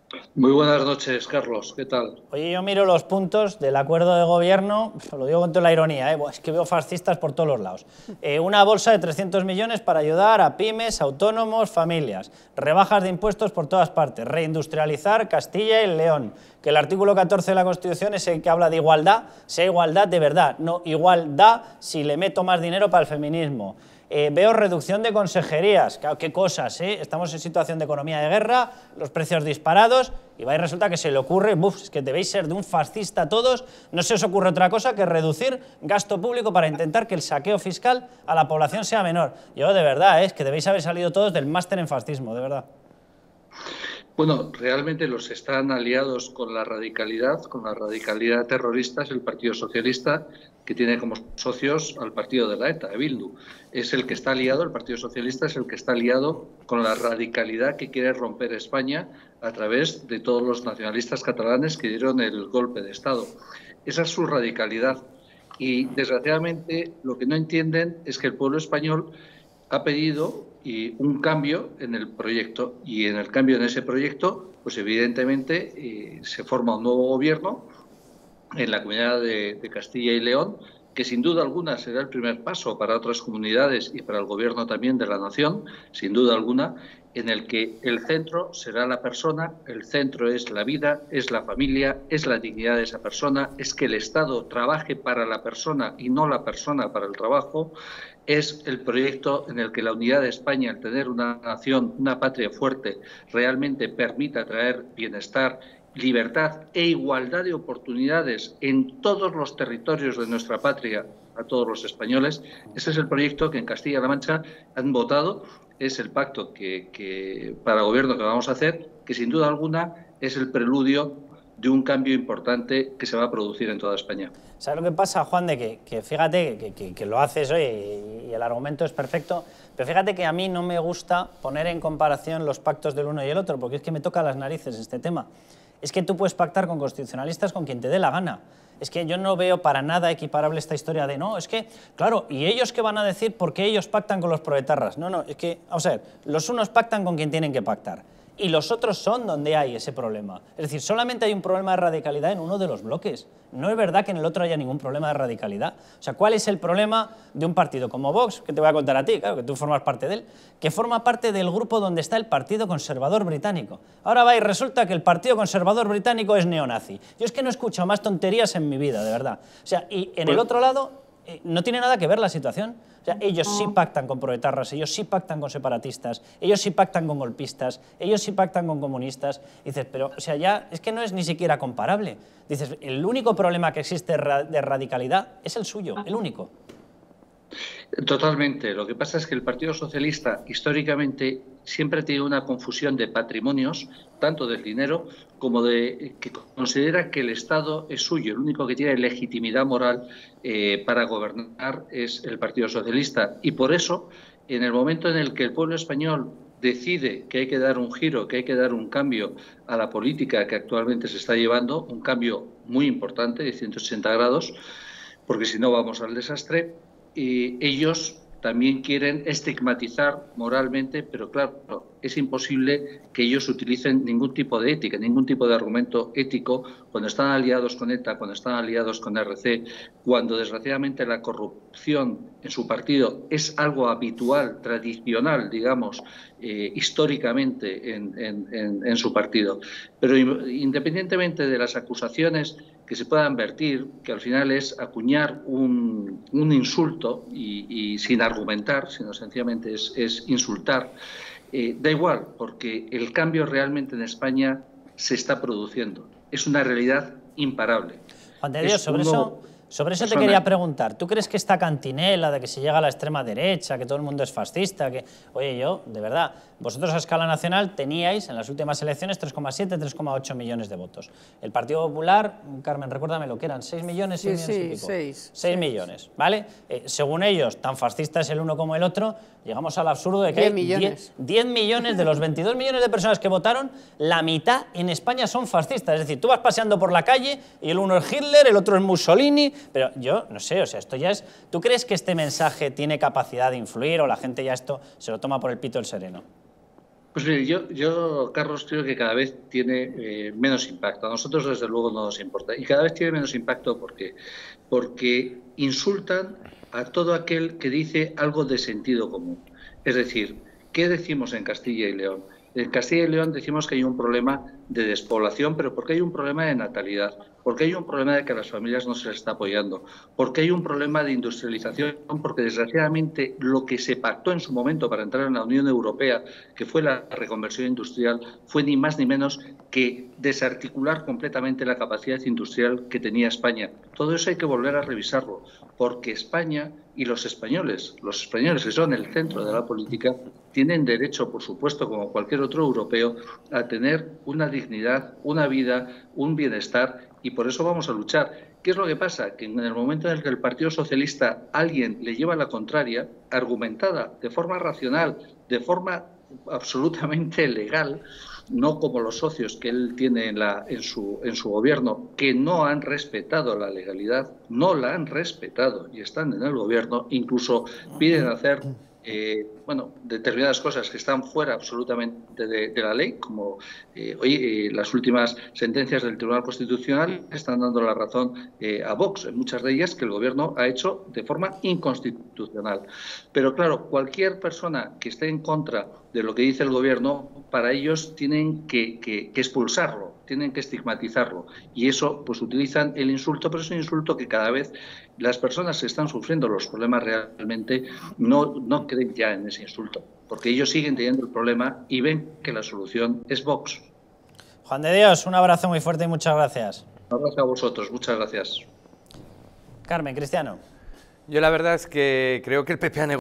Muy buenas noches, Carlos. ¿Qué tal? Oye, yo miro los puntos del acuerdo de gobierno, lo digo con toda la ironía, es que veo fascistas por todos los lados. Una bolsa de 300 millones para ayudar a pymes, autónomos, familias. Rebajas de impuestos por todas partes. Reindustrializar Castilla y León. Que el artículo 14 de la Constitución es el que habla de igualdad, sea igualdad de verdad, no igualdad si le meto más dinero para el feminismo. Veo reducción de consejerías, claro, qué cosas, ¿eh? Estamos en situación de economía de guerra, los precios disparados, y va y resulta que se le ocurre, es que debéis ser de un fascista todos, no se os ocurre otra cosa que reducir gasto público para intentar que el saqueo fiscal a la población sea menor. Yo de verdad, es que debéis haber salido todos del máster en fascismo, de verdad. Bueno, realmente los están aliados con la radicalidad terrorista es el Partido Socialista, que tiene como socios al partido de la ETA, de Bildu. Es el que está aliado, el Partido Socialista es el que está aliado con la radicalidad que quiere romper España a través de todos los nacionalistas catalanes que dieron el golpe de Estado. Esa es su radicalidad. Y desgraciadamente lo que no entienden es que el pueblo español ha pedido un cambio en el proyecto, y en el cambio en ese proyecto, pues evidentemente se forma un nuevo gobierno en la comunidad de Castilla y León, que sin duda alguna será el primer paso para otras comunidades y para el gobierno también de la nación, sin duda alguna, en el que el centro será la persona, el centro es la vida, es la familia, es la dignidad de esa persona, es que el Estado trabaje para la persona y no la persona para el trabajo, es el proyecto en el que la unidad de España, el tener una nación, una patria fuerte, realmente permita traer bienestar, libertad e igualdad de oportunidades en todos los territorios de nuestra patria a todos los españoles. Ese es el proyecto que en Castilla-La Mancha han votado, es el pacto que para el gobierno que vamos a hacer, que sin duda alguna es el preludio de un cambio importante que se va a producir en toda España. ¿Sabes lo que pasa, Juan? De que fíjate que lo haces hoy y el argumento es perfecto, pero fíjate que a mí no me gusta poner en comparación los pactos del uno y el otro, porque es que me toca las narices este tema. Es que tú puedes pactar con constitucionalistas con quien te dé la gana. Es que yo no veo para nada equiparable esta historia de no, es que, claro, ¿y ellos qué van a decir porque ellos pactan con los proetarras? No, es que, vamos a ver, los unos pactan con quien tienen que pactar y los otros son donde hay ese problema. Es decir, solamente hay un problema de radicalidad en uno de los bloques. No es verdad que en el otro haya ningún problema de radicalidad. O sea, ¿cuál es el problema de un partido como Vox, que te voy a contar a ti, claro, que tú formas parte de él, que forma parte del grupo donde está el Partido Conservador Británico? Ahora va y resulta que el Partido Conservador Británico es neonazi. Yo es que no he escuchado más tonterías en mi vida, de verdad. O sea, y en el otro lado no tiene nada que ver la situación. O sea, ellos sí pactan con proetarras, ellos sí pactan con separatistas, ellos sí pactan con golpistas, ellos sí pactan con comunistas. Y dices, pero, o sea, ya es que no es ni siquiera comparable. Dices, el único problema que existe de radicalidad es el suyo, el único. Totalmente. Lo que pasa es que el Partido Socialista históricamente siempre ha tenido una confusión de patrimonios, tanto del dinero como de que considera que el Estado es suyo. El único que tiene legitimidad moral para gobernar es el Partido Socialista. Y por eso, en el momento en el que el pueblo español decide que hay que dar un giro, que hay que dar un cambio a la política que actualmente se está llevando, un cambio muy importante de 180 grados, porque si no vamos al desastre, ellos también quieren estigmatizar moralmente, pero claro, es imposible que ellos utilicen ningún tipo de ética, ningún tipo de argumento ético cuando están aliados con ETA, cuando están aliados con RC, cuando desgraciadamente la corrupción en su partido es algo habitual, tradicional, digamos, históricamente en su partido. Pero independientemente de las acusaciones que se puedan vertir, que al final es acuñar un insulto y sin argumentar, sino sencillamente es insultar, da igual, porque el cambio realmente en España se está produciendo. Es una realidad imparable. Juan de Dios, sobre eso te persona. quería preguntar. ¿Tú crees que esta cantinela de que se llega a la extrema derecha, que todo el mundo es fascista, que, oye, yo, de verdad, vosotros a escala nacional teníais en las últimas elecciones 3,7, 3,8 millones de votos. El Partido Popular, Carmen, recuérdame lo que eran, 6 millones, 6 millones y pico. 6 millones, ¿vale? Según ellos, tan fascista es el uno como el otro, llegamos al absurdo de que 10 hay millones. 10 millones de los 22 millones de personas que votaron, la mitad en España son fascistas. Es decir, tú vas paseando por la calle y el uno es Hitler, el otro es Mussolini, pero yo no sé, o sea, esto ya es... ¿Tú crees que este mensaje tiene capacidad de influir o la gente ya esto se lo toma por el pito el sereno? Pues mire, yo, Carlos, creo que cada vez tiene menos impacto. A nosotros, desde luego, no nos importa. Y cada vez tiene menos impacto porque insultan a todo aquel que dice algo de sentido común. Es decir, ¿qué decimos en Castilla y León? En Castilla y León decimos que hay un problema de despoblación, pero porque hay un problema de natalidad, porque hay un problema de que a las familias no se les está apoyando, porque hay un problema de industrialización, porque desgraciadamente lo que se pactó en su momento para entrar en la Unión Europea, que fue la reconversión industrial, fue ni más ni menos que desarticular completamente la capacidad industrial que tenía España. Todo eso hay que volver a revisarlo, porque España y los españoles que son el centro de la política, tienen derecho, por supuesto, como cualquier otro europeo, a tener una dignidad, una vida, un bienestar, y por eso vamos a luchar. ¿Qué es lo que pasa? Que en el momento en el que el Partido Socialista alguien le lleva la contraria, argumentada de forma racional, de forma absolutamente legal, no como los socios que él tiene en su gobierno, que no han respetado la legalidad, no la han respetado y están en el gobierno, incluso piden hacer determinadas cosas que están fuera absolutamente de la ley, como hoy las últimas sentencias del Tribunal Constitucional están dando la razón a Vox, en muchas de ellas que el Gobierno ha hecho de forma inconstitucional. Pero claro, cualquier persona que esté en contra de lo que dice el Gobierno, para ellos tienen que expulsarlo, tienen que estigmatizarlo. Y eso, pues utilizan el insulto, pero es un insulto que cada vez las personas que están sufriendo los problemas realmente no creen ya en ese insulto, porque ellos siguen teniendo el problema y ven que la solución es Vox. Juan de Dios, un abrazo muy fuerte y muchas gracias. Un abrazo a vosotros, muchas gracias. Carmen, Cristiano. Yo la verdad es que creo que el PP ha negociado